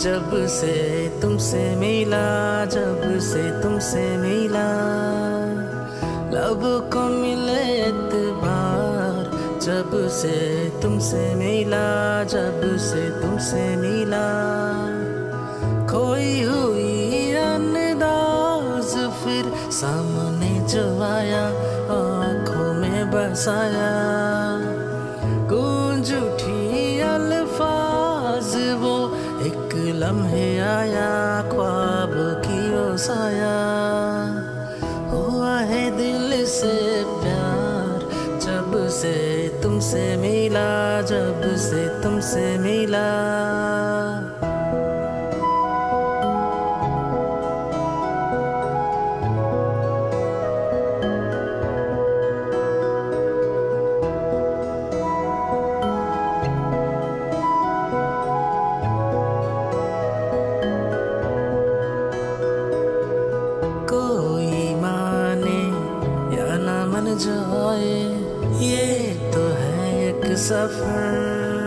जब से तुमसे मिला, जब से तुमसे मिला, लब को मिले एतबार। जब से तुमसे मिला, जब से तुमसे मिला, खोई हुई अंदाज फिर सामने जो आया, आँखों में बसाया। गूंज उठी अल्फाज वो एक लम्हे आया, ख्वाब की वो साया। हुआ है दिल से प्यार जब से तुमसे मिला, जब से तुमसे मिला। कोई माने या ना मन जाए, ये तो है एक सफर।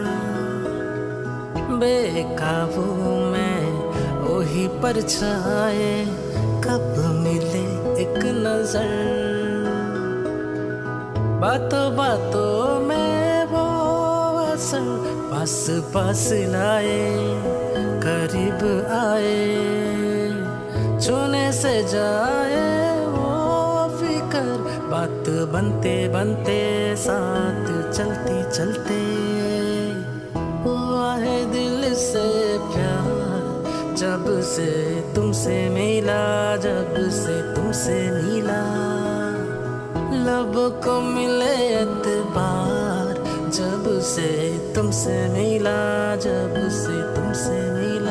बेकाबू में वही परछाए, कब मिले एक नजर। बातों बातों में वो असर पास पास लाए, करीब आए। छूने से जाए वो फिकर, बात बनते बनते साथ चलते चलते। हुआ है दिल से प्यार जब से तुमसे मिला, जब से तुमसे मिला। लब को मिले एतबार जब से तुमसे मिला, जब से तुमसे मिला।